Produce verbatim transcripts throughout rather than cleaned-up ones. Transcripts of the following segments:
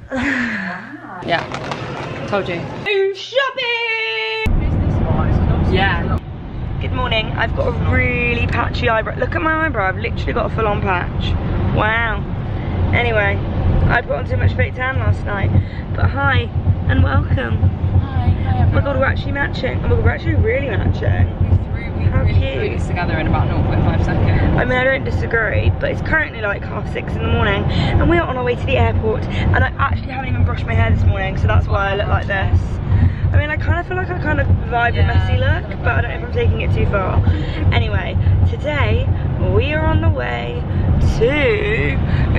Yeah, told you. Shopping! Yeah. Good morning. I've got a really patchy eyebrow. Look at my eyebrow. I've literally got a full-on patch. Wow. Anyway, I put on too much fake tan last night. But hi and welcome. Hi, hi everyone. Oh my god, we're actually matching. Oh my god, we're actually really matching. How really cute. put these together in about zero point five seconds. I mean, I don't disagree, but it's currently like half six in the morning and we are on our way to the airport, and I actually haven't even brushed my hair this morning, so that's why I look like this. I mean, I kind of feel like I kind of vibe a Yeah, messy look, but I don't know if I'm taking it too far. Anyway, today we are on the way to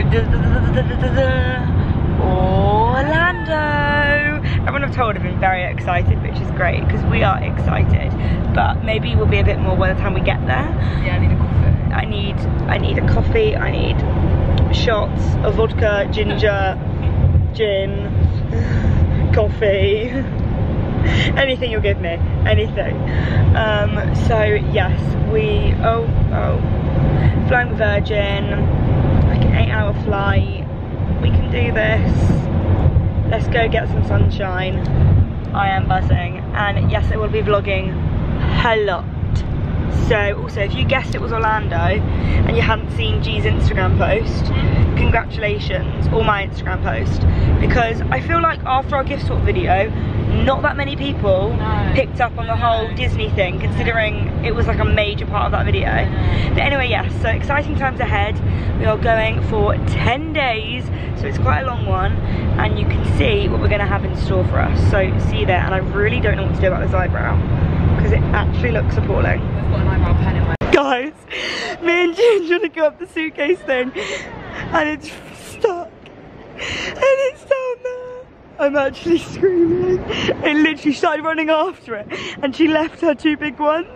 Orlando. Everyone I've told have been very excited, which is great because we are excited. But maybe we'll be a bit more by the time we get there. Yeah, I need a coffee. I need, I need a coffee. I need shots of vodka, ginger, gin, coffee. Anything you'll give me, anything. Um, so yes, we, oh, oh, flying with Virgin, like an eight hour flight. We can do this. Let's go get some sunshine. I am buzzing, and yes, I will be vlogging a lot. So also, if you guessed it was Orlando and you hadn't seen G's Instagram post, congratulations, or my Instagram post, because I feel like after our gift swap video, not that many people no. picked up on the whole Disney thing, considering it was like a major part of that video. But anyway, yes, so exciting times ahead. We are going for ten days, so it's quite a long one, and you can see what we're gonna have in store for us. So see you there, and I really don't know what to do about this eyebrow, because it actually looks appalling. I've got an eyebrow pen in my... Guys, me and June trying to go up the suitcase thing, and it's stuck, and it's down there. I'm actually screaming. I literally started running after it, and she left her two big ones.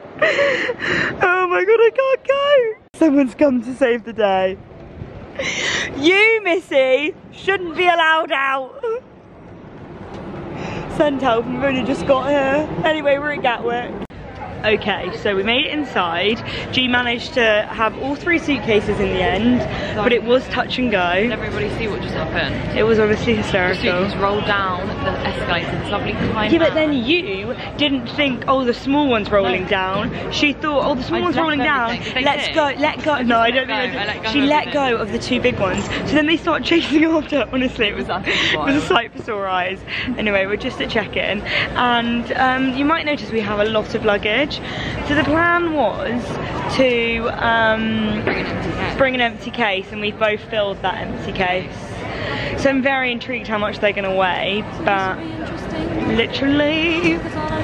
Oh my god, I can't go. Someone's come to save the day. You, Missy, shouldn't be allowed out. Send help, we've only just got here. Anyway, we're at Gatwick. Okay, so we made it inside. G managed to have all three suitcases in the end, but it was touch and go. Did everybody see what just happened? It was obviously hysterical. The suitcase rolled down the escalator, this lovely kind Yeah, but then you didn't think, oh, the small one's rolling no. down. She thought, oh, the small I one's rolling down. Let's see? go, let go. No, I don't let think I did. I She let go of the two big ones. So then they started chasing after. Honestly, it was, it was a sight for sore eyes. Anyway, we're just at check-in. And um, you might notice we have a lot of luggage. So the plan was to um, bring an empty case, and we both filled that empty case. So I'm very intrigued how much they're going to weigh, but literally,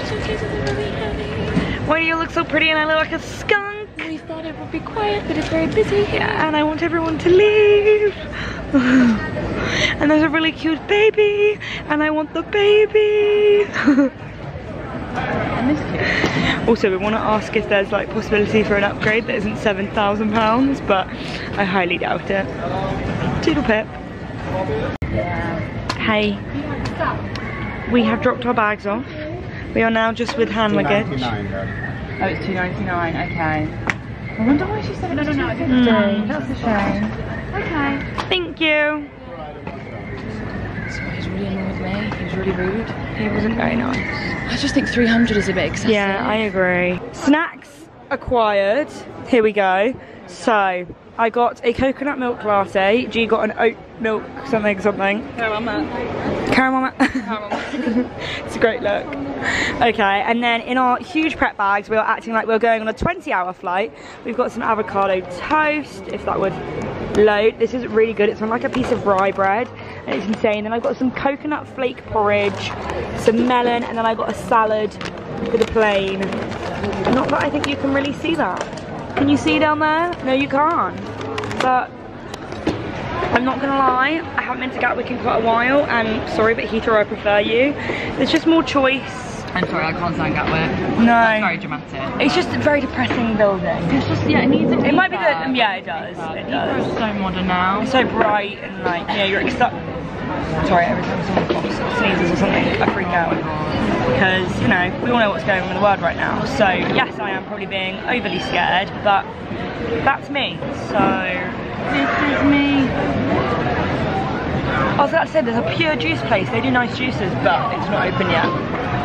why do you look so pretty and I look like a skunk? We thought it would be quiet, but it's very busy here. Yeah, and I want everyone to leave. And there's a really cute baby, and I want the baby. And this kid. Also, we want to ask if there's like possibility for an upgrade that isn't seven thousand pounds, but I highly doubt it. Toodle pip. Yeah. Hey, we have dropped our bags off. We are now just with hand luggage. Oh, it's two ninety-nine, okay. I wonder why she said it was no, no, no, Mm. That's a shame. Okay. Thank you. So he's really annoyed me. He was really rude. He wasn't very nice. I just think three hundred is a bit excessive. Yeah, I agree. Snacks acquired. Here we go. So, I got a coconut milk latte. G got an oat milk something something. Caramel. Caramel. Caramel. It's a great look. Okay, and then in our huge prep bags, we are acting like we're going on a twenty hour flight. We've got some avocado toast, if that would load. This is really good. It's on like a piece of rye bread, and it's insane. Then I've got some coconut flake porridge, some melon, and then I got a salad with a plain. Not that I think you can really see that. Can you see down there? No, you can't. But I'm not gonna lie, I haven't been to Gatwick in quite a while, and sorry, but Heathrow, I prefer you. There's just more choice. I'm sorry, I can't stand Gatwick. No. That's very dramatic. It's just a very depressing building. It's just, yeah, it needs a It might be defab. good. Yeah, it does. It does. Heathrow's so modern now. It's so bright and like, you know, you're excited. Sorry, every time someone coughs or sneezes or something, I freak out. Because, you know, we all know what's going on in the world right now. So, yes, I am probably being overly scared, but that's me. So, this is me. I was about to say, there's a pure juice place. They do nice juices, but it's not open yet.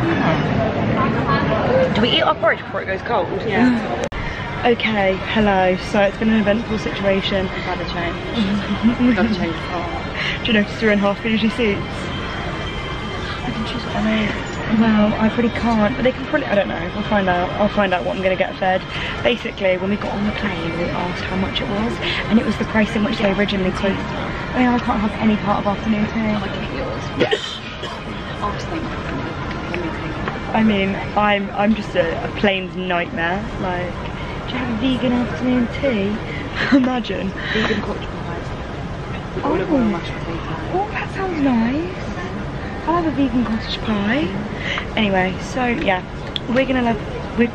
Hmm. Do we eat our porridge before it goes cold? Yeah. Okay, hello. So it's been an eventful situation. We've had a change. We've got to change the car. Do you notice we're in half finished suits? I can choose what I need. Well, I really can't, but they can probably, I don't know, we'll find out. I'll find out what I'm going to get fed. Basically, when we got on the plane, we asked how much it was, and it was the price in which they originally quoted. I mean, I can't have any part of afternoon tea. I can eat yours. I was thinking, let me take it. I mean, I'm I'm just a, a plane's nightmare. Like, do you have a vegan afternoon tea? Imagine. Vegan cottage pie. Oh. Olive oil mashed potato. Oh, that sounds nice. I'll have a vegan cottage pie. Anyway, so yeah, we're gonna love. We're,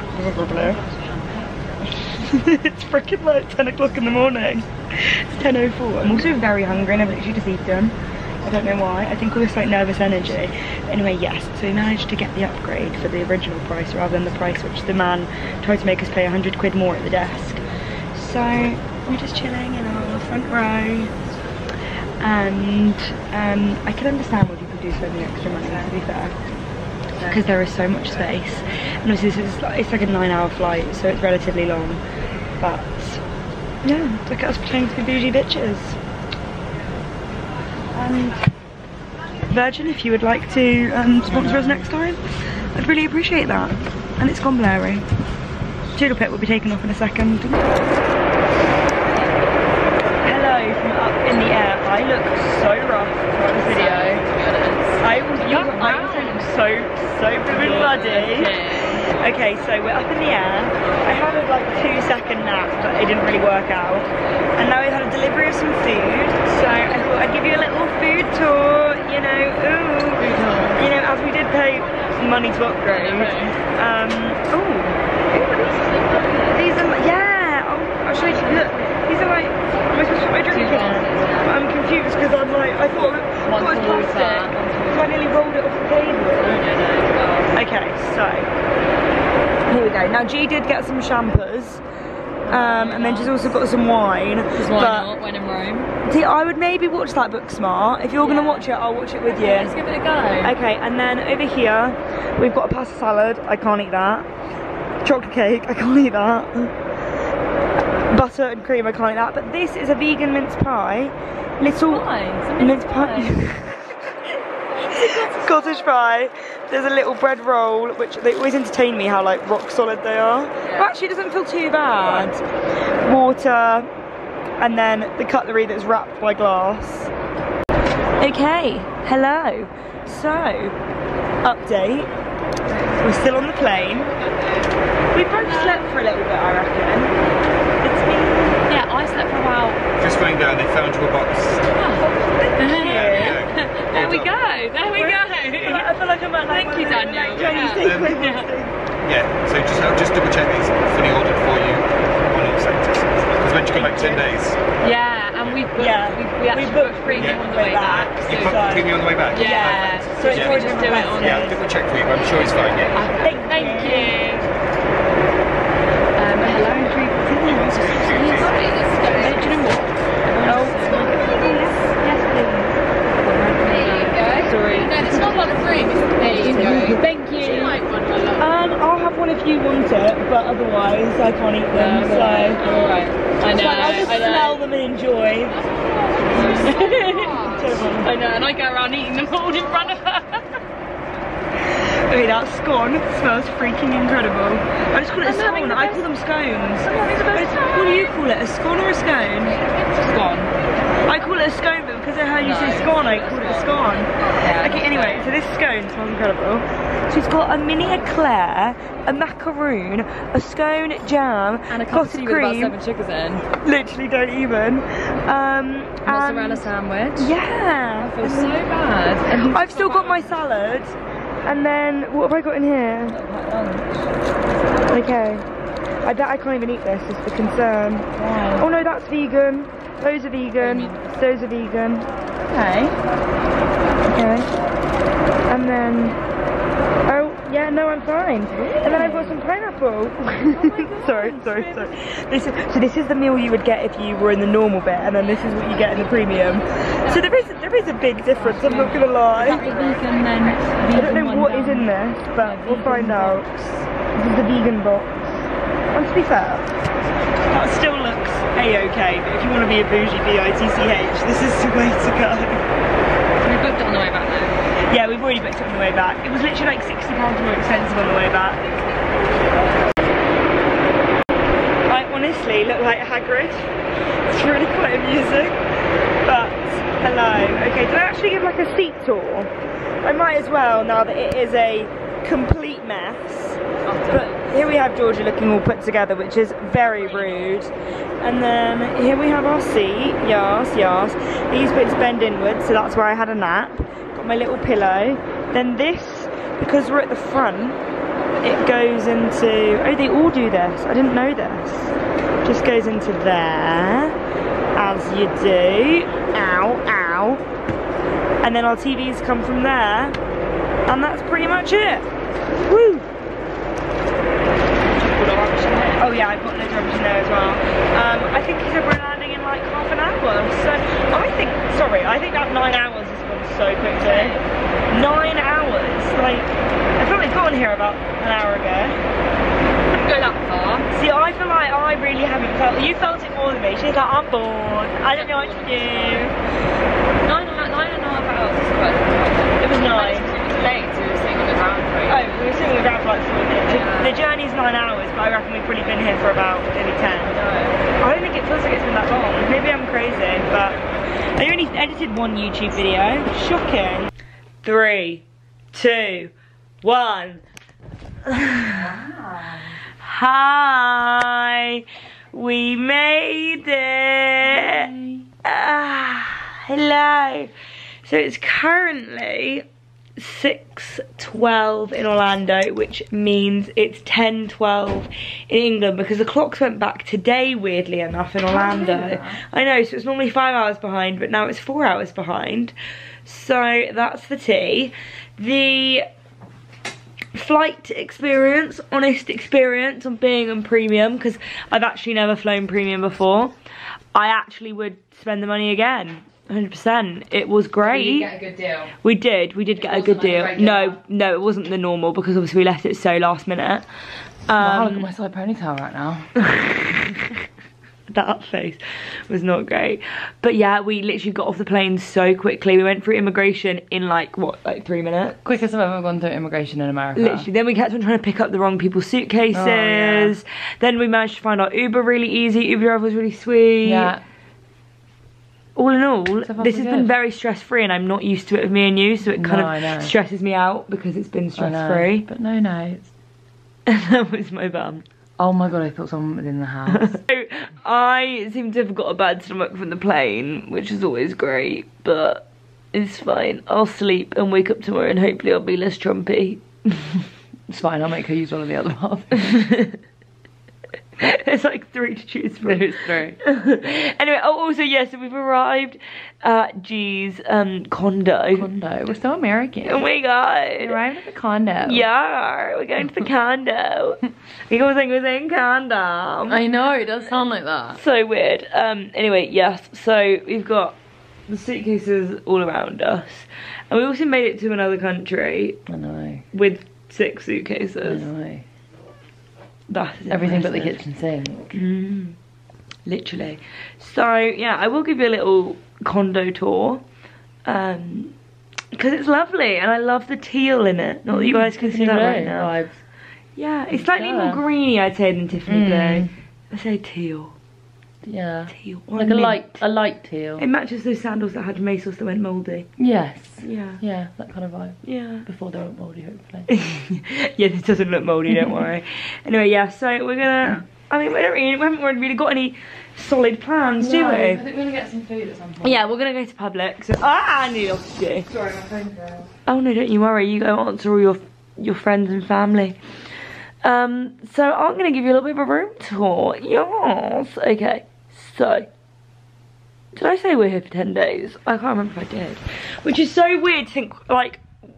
it's freaking like ten o'clock in the morning. It's ten oh four. I'm also very hungry and I've literally just eaten. I don't know why. I think all this like nervous energy. Anyway, yes, so we managed to get the upgrade for the original price rather than the price which the man tried to make us pay a hundred quid more at the desk. So we're just chilling in our front row. And um, I can understand why people do spend the extra money, to be fair, because there is so much space. And obviously this is like, it's like a nine hour flight, so it's relatively long. But yeah, look at us pretending to be bougie bitches. And Virgin, if you would like to um, sponsor us next time, I'd really appreciate that. And it's gone blurry. Doodle Pit will be taken off in a second. From up in the air, I look so rough for this video. I was, you, I was so, so bloody. Okay, so we're up in the air. I had a like two second nap, but it didn't really work out. And now we've had a delivery of some food, so I thought I'd give you a little food tour, you know, ooh. You know, as we did pay money to upgrade. Um, ooh. These are, yeah, I'll, I'll show you, look. These are like, am I supposed to put my drink in? I'm confused because I'm like, I thought, I thought it was plastic, so I nearly rolled it off the table. Okay, so, here we go. Now G did get some champers, um, and then she's also got some wine. Because why not, when in Rome? See, I would maybe watch that book smart. If you're yeah. going to watch it, I'll watch it with you. Let's give it a go. Okay, and then over here, we've got a pasta salad. I can't eat that. Chocolate cake, I can't eat that. Butter and cream, I can't eat that. But this is a vegan mince pie. Little Nice. mince pie. Cottage pie. There's a little bread roll, which they always entertain me how like rock solid they are. Yeah. Well, actually, it doesn't feel too bad. Water, and then the cutlery that's wrapped by glass. Okay, hello. So, update. We're still on the plane. We both slept for a little bit, I reckon. It's been... Yeah, I slept for a while. Just going down, they found your box. Oh, thank you. Yeah. There we go, there we go. I feel like I'm at like, Thank you, Daniel. Like, yeah. Um, yeah. yeah, so just, I'll just double check these fully ordered for you on all sectors. Because when you come back ten days. Yeah, and we've booked, yeah. we've, we actually we booked, booked premium yeah. on the way back. back. You booked premium on the way back? Yeah, so it's yeah. we just do it on. Yeah, I'll double check for you, but I'm sure it's fine, yeah. Uh, thank, thank you. Um, hello, three. Do you know what? Oh, yes, please. There you go. Sorry. No, it's not like the room. There you go. Thank you. Um, I'll have one if you want it, but otherwise I can't eat them. Um, so alright. I know. So I'll just I know. smell them and enjoy. I know, and I go around eating them all in front of her. Okay, that scone smells freaking incredible. I just call it a I'm having scone. the I best- call them scones. I'm having the best What is- time. What do you call it? A scone or a scone? Scone. I call it a scone, but because of how you No, say scone, I call it a scone. Yeah, Okay, anyway, so this scone smells incredible. So it's got a mini eclair, a macaroon, a scone jam, And a cup of cottage tea with about cream. seven sugars in. Literally don't even. Um, Mozzarella and sandwich. yeah. I feel so bad. And I've still got my salad. And then, what have I got in here? Okay. I bet I can't even eat this, is the concern. Wow. Oh no, that's vegan. Those are vegan. Those are vegan. Okay. Okay. And then, oh, yeah, no, I'm fine. And then I've got some pineapple. Oh sorry, sorry, sorry. This is, so this is the meal you would get if you were in the normal bit, and then this is what you get in the premium. So there is there is a big difference. I'm not gonna lie. Vegan, then I don't know what is in this, but we'll find out. This is the vegan box. And to be fair, that still looks a-okay. But if you want to be a bougie B I T C H, this is the way to go. We booked it on the way back though. Yeah, we've already booked it on the way back. It was literally like sixty pounds more expensive on the way back. I honestly look like Hagrid. It's really quite amusing. But, hello. Okay, did I actually give like a seat tour? I might as well, now that it is a complete mess. But here we have Georgia looking all put together, which is very rude. And then here we have our seat. Yes, yes. These bits bend inwards, so that's where I had a nap. Got my little pillow. Then this, because we're at the front, it goes into, oh, they all do this. I didn't know this. Just goes into there, as you do. Ow, ow. And then our T Vs come from there. And that's pretty much it. Woo! Oh yeah, I put loads of rubbish in there as well. Um, I think he said we're landing in like half an hour. So I think, sorry, I think that nine hours has gone so quickly. Nine hours. Like, I feel like we got on here about an hour ago. Didn't go that far. See, I feel like I really haven't felt. You felt it more than me. She's like, I'm bored. I don't know what to do. Nine, nine and a half hours is quite a long. It was nine. It was late, so we were sitting on the ground for Oh, we were sitting around for like four minutes. Yeah. The journey's nine hours, but I reckon we've probably been here for about maybe ten. No. I don't think it feels like it's been that long. Maybe I'm crazy, but I only edited one YouTube video. Shocking. Three, two, one. Wow. Hi, we made it. Ah, hello. So it's currently six twelve in Orlando, which means it's ten twelve in England, because the clocks went back today, weirdly enough, in Orlando. I know, so it's normally five hours behind, but now it's four hours behind. So that's the tea. The flight experience, honest experience on being on premium, because I've actually never flown premium before, I actually would spend the money again. one hundred percent. It was great. We did get a good deal. We did. We did It get a good wasn't deal. like a regular. No, no, it wasn't the normal, because obviously we left it so last minute. Wow, look Um, at my side ponytail right now. that face was not great. But yeah, we literally got off the plane so quickly. We went through immigration in like, what, like three minutes? Quickest I've ever gone through immigration in America. Literally. Then we kept on trying to pick up the wrong people's suitcases. Oh, yeah. Then we managed to find our Uber really easy. Uber driver was really sweet. Yeah. All in all, So far, this so has been good. very stress-free, and I'm not used to it with me and you, so it kind No, I know. of stresses me out because it's been I know, stress-free. but no, no. It's... That was my bum. Oh my god, I thought someone was in the house. So I seem to have got a bad stomach from the plane, which is always great, but it's fine. I'll sleep and wake up tomorrow, and hopefully I'll be less trumpy. It's fine, I'll make her use one of the other bathrooms. There's like three to choose from. There's three. Anyway, oh, also, yes, yeah, so we've arrived at G's um, condo. Condo. We're so American. Oh my god. We arrived at the condo. Yeah, we're going to the condo. We go saying we're saying condo. I know, it does sound like that. So weird. Um. Anyway, yes. So we've got the suitcases all around us, and we also made it to another country I know. with six I suitcases. know. That's Everything but the impressive. kitchen sink. Mm, literally. So yeah, I will give you a little condo tour, um, because it's lovely and I love the teal in it. Not that you guys can see that right now. Vibes. Yeah, it's slightly Yeah. more greeny, I'd say, than Tiffany Mm. blue. I say teal. Yeah. Teal. Or Like a mint. light, a light teal. It matches those sandals that had mesos that went mouldy. Yes. Yeah. Yeah, that kind of vibe. Yeah. Before they went mouldy, hopefully. Yeah, this doesn't look mouldy, don't worry. Anyway, yeah, so we're gonna, I mean, we don't really, we haven't really got any solid plans, do we? I think we're gonna get some food at some point. Yeah, we're gonna go to Publix. So, ah, I knew off to do. Sorry, my phone's out. Oh no, don't you worry. You go answer all your your friends and family. Um, so I'm gonna give you a little bit of a room tour. Yes. Okay. So, did I say we're here for ten days? I can't remember if I did. Which is so weird to think, like,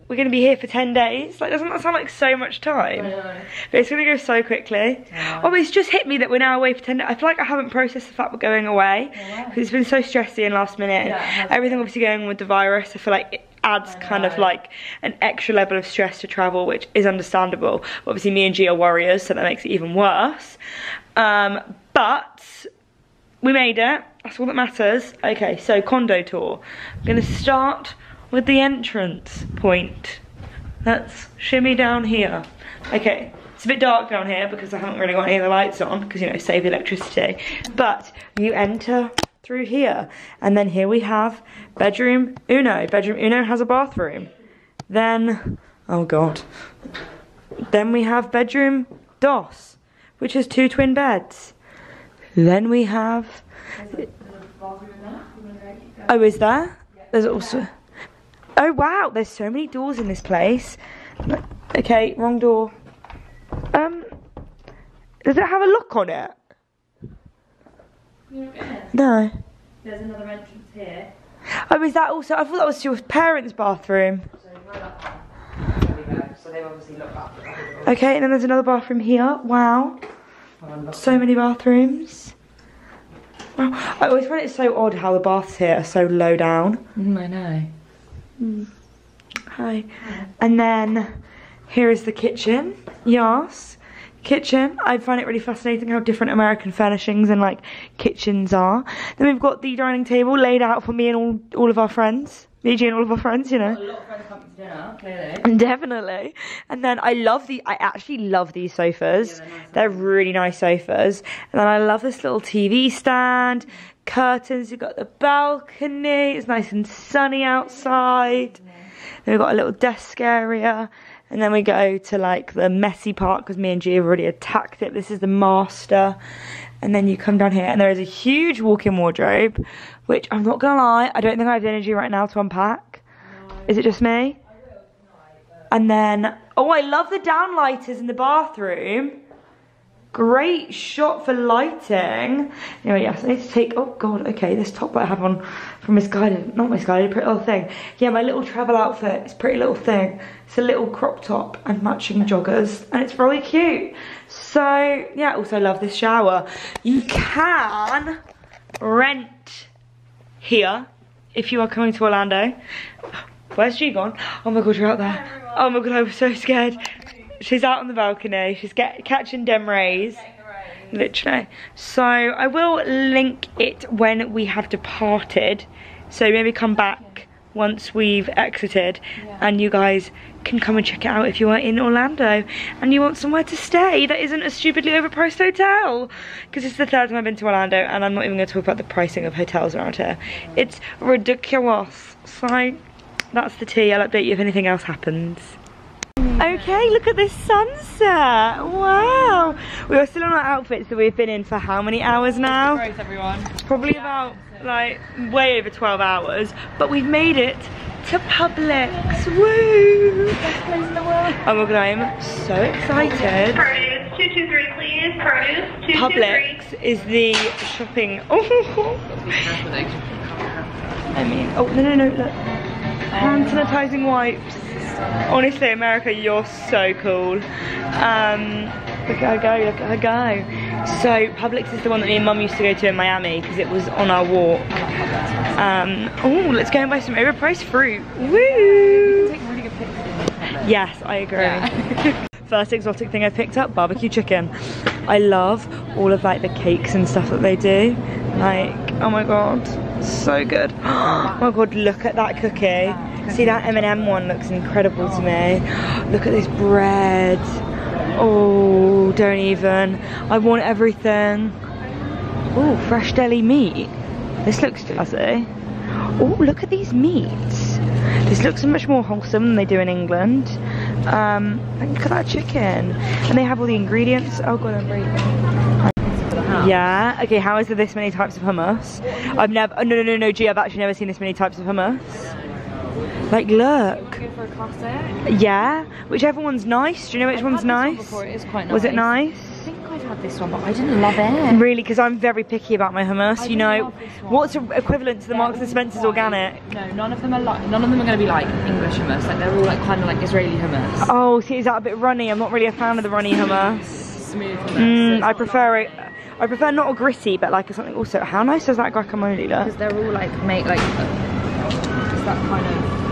we're gonna be here for ten days. Like, doesn't that sound like so much time? I know. But it's gonna go so quickly. Yeah. Oh, it's just hit me that we're now away for ten days. I feel like I haven't processed the fact we're going away. Yeah. Because it's been so stressy and last minute. Yeah, it has Everything been. obviously going on with the virus. I feel like it adds I kind of know. like an extra level of stress to travel, which is understandable. But obviously me and G are warriors, so that makes it even worse. Um, but we made it. That's all that matters. Okay, so condo tour. I'm gonna start with the entrance point. Let's shimmy down here. Okay, it's a bit dark down here because I haven't really got any of the lights on because, you know, save the electricity. But you enter through here, and then here we have bedroom uno. Bedroom uno has a bathroom. Then, oh god. Then we have bedroom dos, which has two twin beds. Then we have... Oh, is there? There's also... Oh wow, there's so many doors in this place. Okay, wrong door. Um, does it have a lock on it? No. There's another entrance here. Oh, is that also? I thought that was your parents' bathroom. So they've obviously looked up. Okay, and then there's another bathroom here. Wow. So many bathrooms. Wow. I always find it so odd how the baths here are so low down. Mm, I know. Mm. Hi. And then here is the kitchen. Yes. Kitchen. I find it really fascinating how different American furnishings and like kitchens are. Then we've got the dining table laid out for me and all, all of our friends. Me, G, and all of our friends, you know. Got a lot of friends coming to dinner, clearly. Definitely. And then I love the, I actually love these sofas. Yeah, they're nice, they're really nice sofas. And then I love this little T V stand, curtains, you've got the balcony, it's nice and sunny outside. Yeah. Then we've got a little desk area. And then we go to like the messy part because me and G have already attacked it. This is the master. And then you come down here and there is a huge walk-in wardrobe, which I'm not gonna lie, I don't think I have the energy right now to unpack. No. Is it just me? I will tonight, but... And then, oh, I love the downlighters in the bathroom. Great shot for lighting. Anyway, yes, I need to take, oh god, okay, this top that I have on from Misguided, not Misguided, Pretty Little Thing. Yeah, my little travel outfit, it's Pretty Little Thing. It's a little crop top and matching joggers, and it's really cute. So, yeah, also love this shower. You can rent here if you are coming to Orlando. Where's she gone? Oh my god, you're out there. Oh my god, I was so scared. She's out on the balcony. She's get, catching dem rays. Literally. So I will link it when we have departed. So maybe come back once we've exited, yeah. And you guys can come and check it out if you are in Orlando and you want somewhere to stay that isn't a stupidly overpriced hotel. Because it's the third time I've been to Orlando and I'm not even going to talk about the pricing of hotels around here. It's ridiculous. So that's the tea. I'll update you if anything else happens. Okay, look at this sunset. Wow. We are still on our outfits that we've been in for how many hours now? Gross, everyone. Probably about like way over twelve hours, but we've made it to Publix. Woo! Best place in the world. Oh my god, I'm so excited. Produce two two three, please. Produce two two three. Publix is the shopping. Oh. I mean, oh no no no look. Hand sanitizing wipes. Honestly, America, you're so cool. Um, look at her go, look at her go. So, Publix is the one that me and Mum used to go to in Miami because it was on our walk. Um, oh, let's go and buy some overpriced fruit. Woo! Take really good pictures. Yes, I agree. Yeah. First exotic thing I picked up, barbecue chicken. I love all of like the cakes and stuff that they do. Like, oh my god, so good. Oh my god, look at that cookie. See, that M and M one looks incredible to me. Look at this bread. Oh, don't even. I want everything. Oh, fresh deli meat. This looks jazzy. Oh, look at these meats. This looks so much more wholesome than they do in England. Um, and look at that chicken. And they have all the ingredients. Oh god, I'm breathing. Yeah. Okay, how is there this many types of hummus? I've never. Oh, no, no, no, no, G. I've actually never seen this many types of hummus. Like, look. Go for a classic. Yeah. Whichever one's nice. Do you know which I've one's had this one nice? before. It is quite nice. Was it nice? I think I I'd had this one, but I didn't love it. Really, because I'm very picky about my hummus. I You didn't know, love this one. what's equivalent to the They're Marks and all Spencer's quite- organic? No, none of them are like. None of them are going to be like English hummus. Like they're all like kind of like Israeli hummus. Oh, see, is that a bit runny? I'm not really a fan of the runny hummus. Smooth hummus. Mm, It's I not prefer like- it. I prefer not a gritty, but like something also. How nice does that guacamole look? Because they're all like make like. It's that kind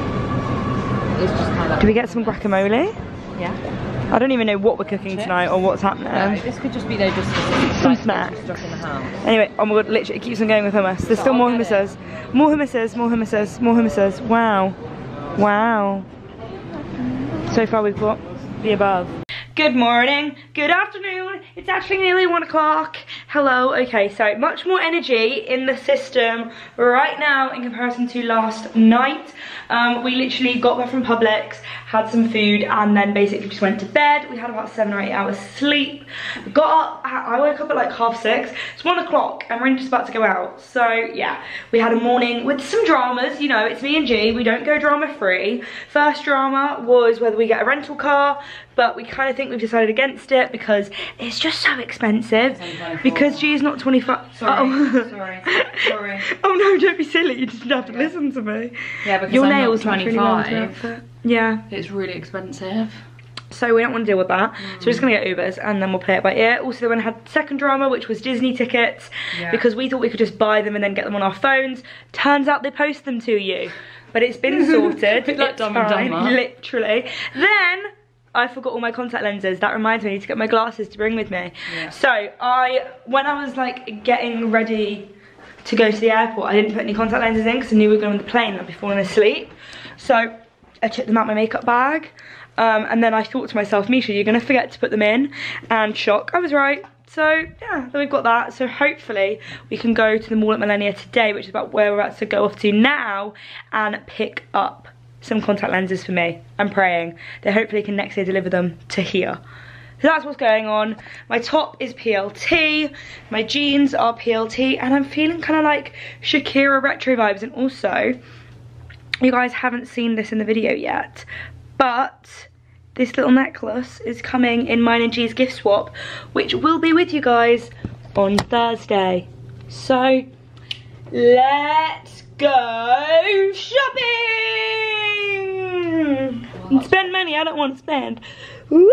of. It's just kind of. Do we get some guacamole? Yeah. I don't even know what we're cooking Chips? tonight or what's happening. No, this could just be they just Some like, snacks. stuck in the house. Anyway, oh my god, literally it keeps on going with hummus. There's So still I'll more get hummuses. More hummuses, more hummuses, more hummuses. Wow. Wow. So far we've got the above. Good morning, good afternoon. It's actually nearly one o'clock. Hello, okay, so much more energy in the system right now in comparison to last night. Um, we literally got back from Publix, had some food, and then basically just went to bed. We had about seven or eight hours sleep. Got up, I woke up at like half six. It's one o'clock and we're just about to go out. So yeah, we had a morning with some dramas. You know, it's me and G, we don't go drama free. First drama was whether we get a rental car, but we kind of think we've decided against it because it's just so expensive. Because G is not twenty-five. Sorry, oh. sorry, sorry. Oh no, don't be silly, you just have to Yeah. listen to me. Yeah, because Your I'm nails not match really well with your twenty-five. outfit. Yeah. It's really expensive. So we don't want to deal with that. Mm. So we're just gonna get Ubers and then we'll play it by ear. Also then I had second drama, which was Disney tickets, Yeah. because we thought we could just buy them and then get them on our phones. Turns out they post them to you. But it's been sorted. Bit like It's Dumb and fine, Dumber. literally. Then I forgot all my contact lenses. That reminds me, I need to get my glasses to bring with me. Yeah. So I, when I was like getting ready to go to the airport, I didn't put any contact lenses in because I knew we were going on the plane and I'd be falling asleep. So I took them out my makeup bag. Um, and then I thought to myself, Misha, you're going to forget to put them in. And shock, I was right. So yeah, then we've got that. So hopefully we can go to the mall at Millennia today, which is about where we're about to go off to now, and pick up some contact lenses for me. I'm praying they hopefully can next day deliver them to here. So that's what's going on. My top is P L T, my jeans are P L T, and I'm feeling kind of like Shakira retro vibes. And also, you guys haven't seen this in the video yet, but this little necklace is coming in mine and G's gift swap, which will be with you guys on Thursday. So let's go shopping and spend money I don't want to spend. Woo!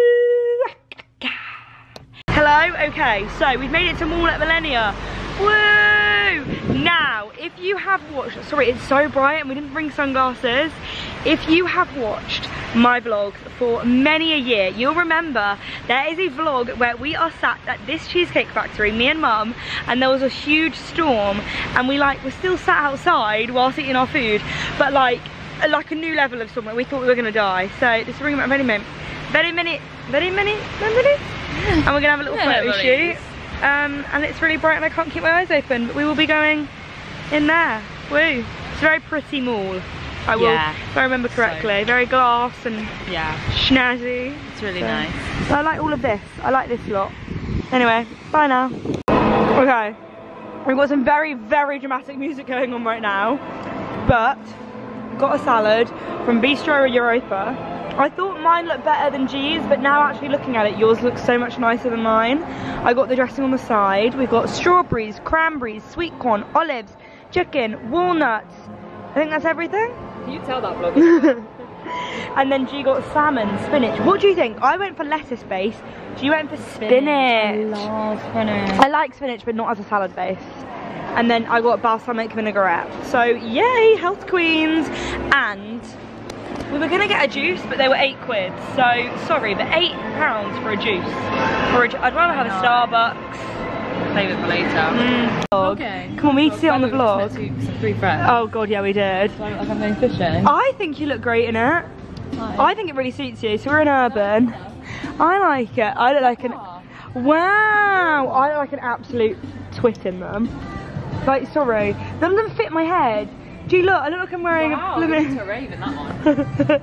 Hello, okay, so we've made it to mall at Millennia. Woo! Now, if you have watched, sorry, it's so bright and we didn't bring sunglasses. If you have watched my vlogs for many a year, you'll remember there is a vlog where we are sat at this cheesecake factory, me and mum, and there was a huge storm and we like, we're still sat outside whilst eating our food, but like, like a new level of storm, we thought we were gonna die. So this is bringing back very minute, very minute, very minute, very minute, and we're gonna have a little Yeah, photo buddies. shoot. Um, and it's really bright and I can't keep my eyes open, but we will be going in there. Woo! It's a very pretty mall. I will, Yeah. if I remember correctly. So- very glass and Yeah, snazzy. it's really So- nice. So I like all of this. I like this lot. Anyway, bye now. Okay, we've got some very, very dramatic music going on right now, but got a salad from Bistro Europa. I thought mine looked better than G's, but now actually looking at it, yours looks so much nicer than mine. I got the dressing on the side. We've got strawberries, cranberries, sweet corn, olives, chicken, walnuts. I think that's everything. Can you tell that vlog? And then G got salmon, spinach. What do you think? I went for lettuce base. G went for spinach. I love spinach. I like spinach, but not as a salad base. And then I got balsamic vinaigrette. So yay, health queens. And we were gonna get a juice, but they were eight quid. So sorry, but eight pounds for a juice. For a ju I'd rather have a Starbucks. Save it for later. Mm. Okay. Come on, we need to see it on the vlog. Some three friends. Oh god, yeah, we did. So I look like I'm going fishing. I think you look great in it. Nice. I think it really suits you. So we're in urban. I like it. I look like an wow. I look like an absolute twit in them. Like, sorry, none of them fit my head. Gee, look, I look like I'm wearing Wow, a. Look you're at into a rave in that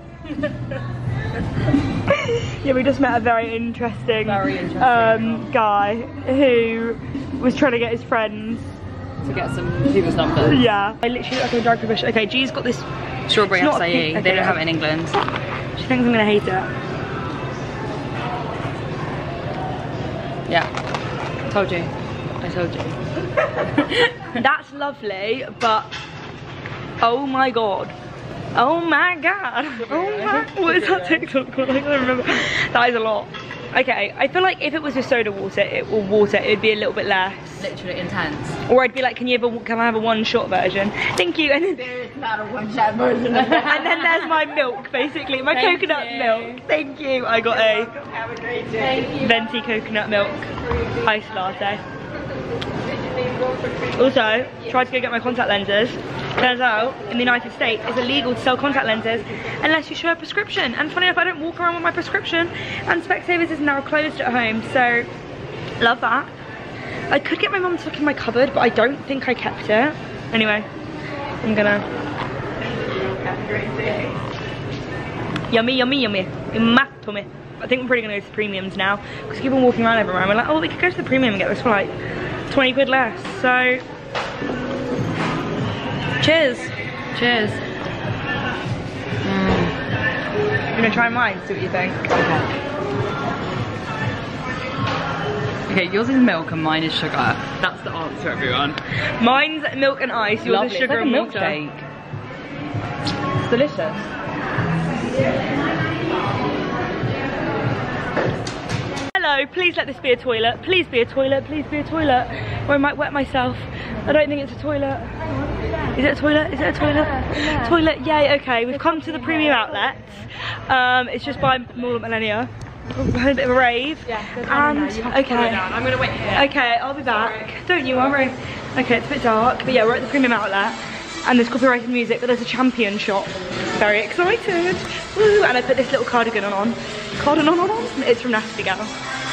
one. Yeah, we just met a very interesting, Very interesting um, guy who was trying to get his friends. To get some people's numbers. Yeah. I literally look like I'm a drag professional. Okay, G's got this. Strawberry It's not a acai. pink- They okay. don't have it in England. She thinks I'm gonna hate it. Yeah. Told you. I told you. That's lovely, but oh my god. Oh my god. Oh my, what is that TikTok called? I don't remember. That is a lot. Okay, I feel like if it was just soda water, it or water, it would be a little bit less. Literally intense. Or I'd be like, can you have a, can I have a one shot version? Thank you. And then, There is not a one shot version. and then there's my milk, basically, my Thank coconut you. milk. Thank you. I got a Have a great day. Thank you. venti coconut milk iced latte. Also, tried to go get my contact lenses. Turns out, in the United States, it's illegal to sell contact lenses unless you show a prescription. And funny enough, I don't walk around with my prescription. And Specsavers is now closed at home, so love that. I could get my mum to look in my cupboard, but I don't think I kept it. Anyway, I'm gonna. Have a great day. Yummy, yummy, yummy. Yummy. I think we're probably gonna go to the premiums now because we keep on walking around everywhere. And we're like, oh, we could go to the premium and get this for like twenty quid less. So, cheers. Cheers. Mm. I'm gonna try mine, see what you think. Okay. Okay, yours is milk and mine is sugar. That's the answer, everyone. Mine's milk and ice, yours Lovely. is sugar It's like and a water. milkshake. It's delicious. Hello, please let this be a toilet. Please be a toilet, please be a toilet. Or I might wet myself. I don't think it's a toilet. Is it a toilet? Is it a toilet? Yeah. Toilet, yay, okay. We've come to the premium outlets. Um, it's just by Mall of Millennia. We've had a bit of a rave. Yeah, go and, down now. You have to okay. follow down. I'm gonna wait here. Okay, I'll be back. Don't you worry. Okay, it's a bit dark, but yeah, we're at the premium outlet. And there's copyrighted music, but there's a champion shop. Very excited. Woo! And I put this little cardigan on. Cardigan on, on, on. It's from Nasty Gal.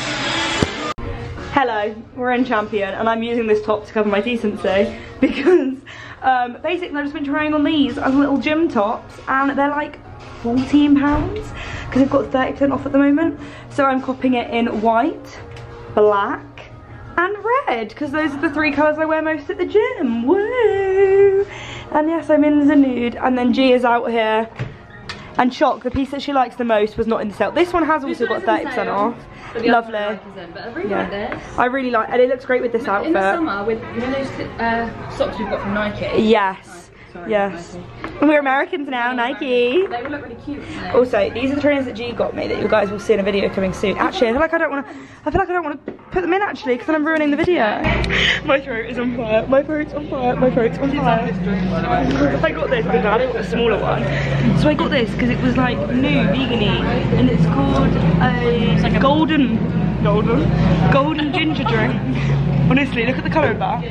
Hello, we're in Champion, and I'm using this top to cover my decency because um, basically I've just been trying on these as little gym tops, and they're like fourteen pounds because they've got thirty percent off at the moment. So I'm copying it in white, black, and red because those are the three colours I wear most at the gym. Woo! And yes, I'm in the nude, and then G is out here. And Shock, the piece that she likes the most, was not in the sale. This one has also got thirty percent off. Lovely. But I really Yeah. like this. I really like, and it looks great with this outfit. In the summer, with you know those uh, socks we've got from Nike. Yes. Sorry, Yes. Nike. We're Americans now, Nike. They would look really cute. wouldn't they? Also, these are the trainers that G got me that you guys will see in a video coming soon. Actually, I feel like I don't want to. I feel like I don't want to put them in actually because then I'm ruining the video. My throat is on fire. My throat's on fire. My throat's on fire. I got this. I'm glad I got the smaller one. So I got this because it was like new, vegan-y, and it's called a, it's like a golden, golden, golden ginger drink. Honestly, look at the colour of that.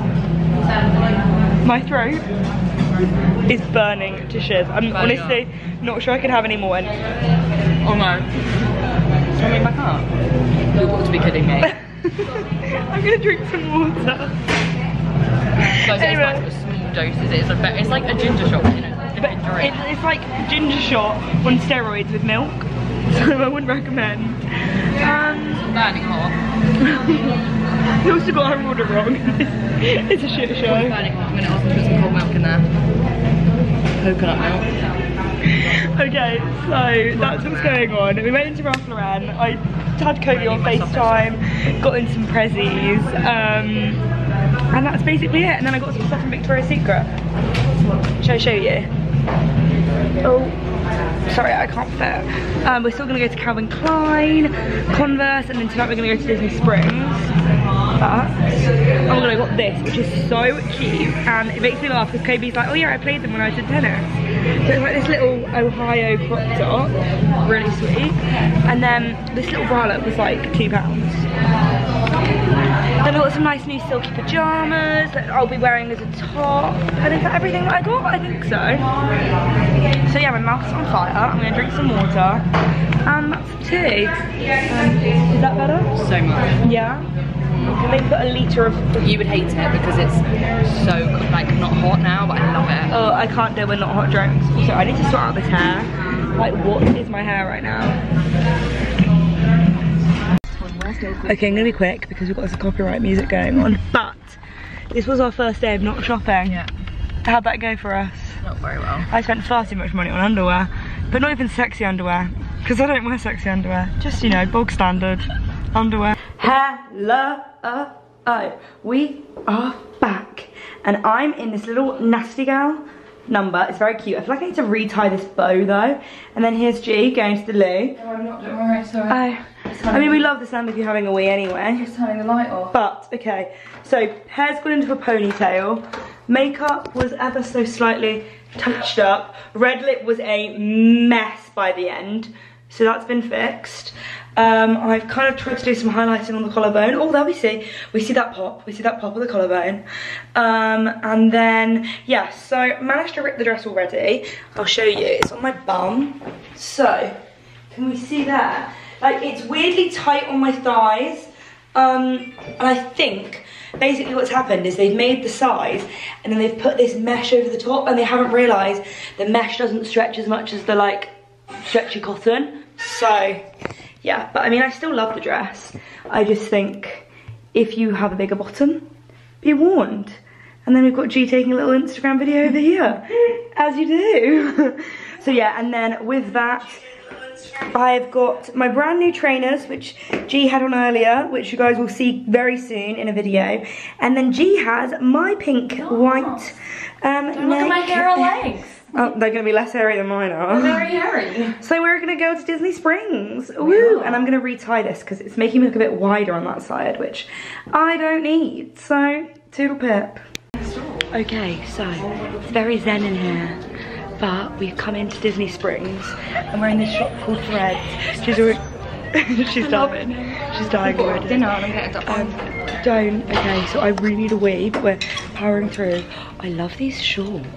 My throat is burning to shiz. I'm Burning honestly not sure I can have any more. And Oh no. Coming back up. You've got to be kidding me. I'm gonna drink some water. Guys, Anyway. it's like small doses. It's, a bit, it's like a ginger shot, you know. But drink. it's, it's like ginger shot on steroids with milk, so I wouldn't recommend. And burning hot. we also got our order wrong. It's a shit show. Burning hot. I'm gonna ask them to put some cold milk in there. Coconut milk. Okay, so that's what's going on. We went into Ralph Lauren. I had Kobe on FaceTime, got in some prezzies, um, and that's basically it. And then I got some stuff from Victoria's Secret. Shall I show you? Oh, sorry, I can't fit. Um, we're still gonna go to Calvin Klein, Converse, and then tonight we're gonna go to Disney Springs. But oh my god, I got this, which is so cute, and it makes me laugh because Kobe's like, oh yeah, I played them when I was in tennis. So it's like this little Ohio crop top, really sweet. And then this little bralette was like two pounds. Then I got some nice new silky pajamas that I'll be wearing as a top. And is that everything that I got? I think so. So yeah, my mouth's on fire. I'm gonna drink some water. And that's tea. Um, is that better? So much. Yeah. Can they put a litre of... You would hate it because it's so like not hot now, but I love it. Oh, I can't deal with not hot drinks. So I need to sort out this hair. Like, what is my hair right now? Okay, I'm gonna be quick because we've got some copyright music going on. But this was our first day of not shopping. Yeah. How'd that go for us? Not very well. I spent far too much money on underwear, but not even sexy underwear because I don't wear sexy underwear. Just, you know, bog standard underwear. Hello, uh, oh, we are back. And I'm in this little Nasty Gal number. It's very cute. I feel like I need to retie this bow though. And then here's G going to the loo. No, I'm not, don't worry, sorry. Oh, I mean, we love the sound of you having a wee anyway. Just turning the light off. But, okay, so hair's gone into a ponytail. Makeup was ever so slightly touched up. Red lip was a mess by the end. So that's been fixed. Um, I've kind of tried to do some highlighting on the collarbone. Oh, there we see. We see that pop. We see that pop of the collarbone. Um, and then, yeah, so managed to rip the dress already. I'll show you. It's on my bum. So, can we see there? Like, it's weirdly tight on my thighs. Um, and I think, basically what's happened is they've made the size and then they've put this mesh over the top and they haven't realised the mesh doesn't stretch as much as the, like, stretchy cotton. So, yeah, but I mean, I still love the dress. I just think if you have a bigger bottom, be warned. And then we've got G taking a little Instagram video over here, as you do. So yeah, and then with that, I've got my brand new trainers, which G had on earlier, which you guys will see very soon in a video. And then G has my pink, oh, white um, Don't look at my hair or legs. Oh, they're going to be less hairy than mine are. They're very hairy. So we're going to go to Disney Springs. Woo! And I'm going to retie this because it's making me look a bit wider on that side, which I don't need. So, toodle pip. Okay, so it's very zen in here. But we've come into Disney Springs and we're in this shop called Threads. She's already... She's dying. She's dying already. Dinner and I'm getting up. Um, don't. Okay, so I really need a wee, but we're powering through. I love these shorts.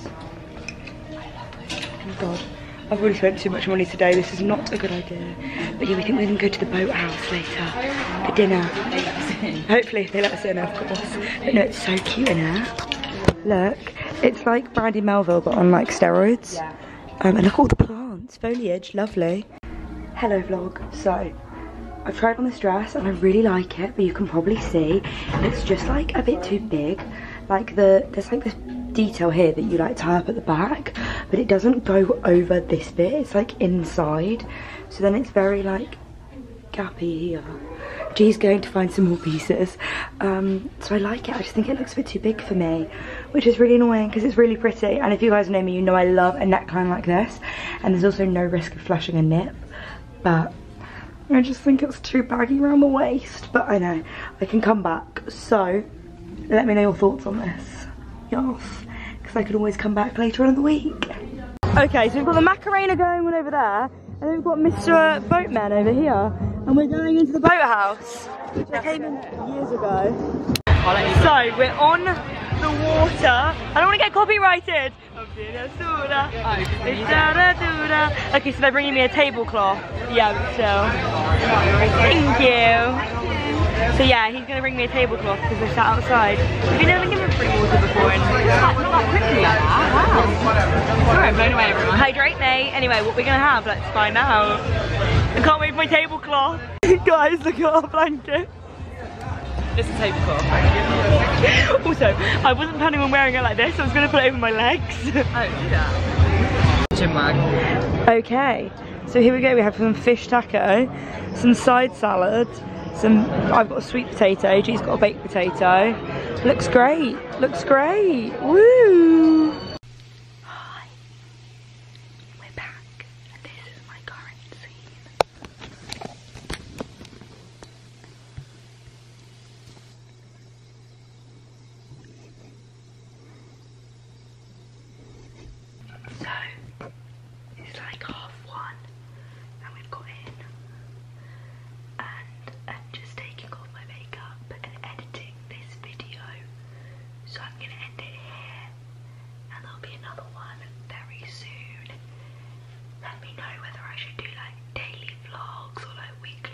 God, I've already spent too much money today. This is not a good idea. But yeah, we think we're going to go to the boathouse later for dinner. Hopefully, if they let us in, of course. But no, it's so cute in here. Look, it's like Brandy Melville, but on like steroids. Yeah. Um, and look at all the plants, foliage, lovely. Hello vlog. So, I've tried on this dress and I really like it, but you can probably see it's just like a bit too big. Like the, there's like this detail here that you like tie up at the back, but it doesn't go over this bit, it's like inside, so then it's very like gappy here. G's going to find some more pieces, um, so I like it. I just think it looks a bit too big for me, which is really annoying because it's really pretty, and if you guys know me, you know I love a neckline like this, and there's also no risk of flashing a nip, but I just think it's too baggy around the waist. But I know, I can come back, so let me know your thoughts on this. Yes, because I could always come back later on in the week. Okay, so we've got the Macarena going on over there, and then we've got Mister Boatman over here, and we're going into the boathouse, which I came in years ago. So we're on the water. I don't want to get copyrighted. Okay, so they're bringing me a tablecloth. Yeah, but still. Thank you. So yeah, he's going to bring me a tablecloth because we're sat outside. Have you never given free water before? And not that quickly like that. Wow. Sorry, I'm blown away everyone. Hydrate me. Anyway, what we're going to have, let's find out. I can't wait for my tablecloth. Guys, look at our blanket. It's a tablecloth. Also, I wasn't planning on wearing it like this. I was going to put it over my legs. Oh, do that. Gym bag. Okay, so here we go. We have some fish taco, some side salad. Some, I've got a sweet potato, G's got a baked potato. Looks great, looks great, woo! Hi, we're back, and this is my current scene. So, it's like half one, and we've got in. I'm just taking off my makeup and editing this video, so I'm gonna end it here, and there'll be another one very soon. Let me know whether I should do like daily vlogs or like weekly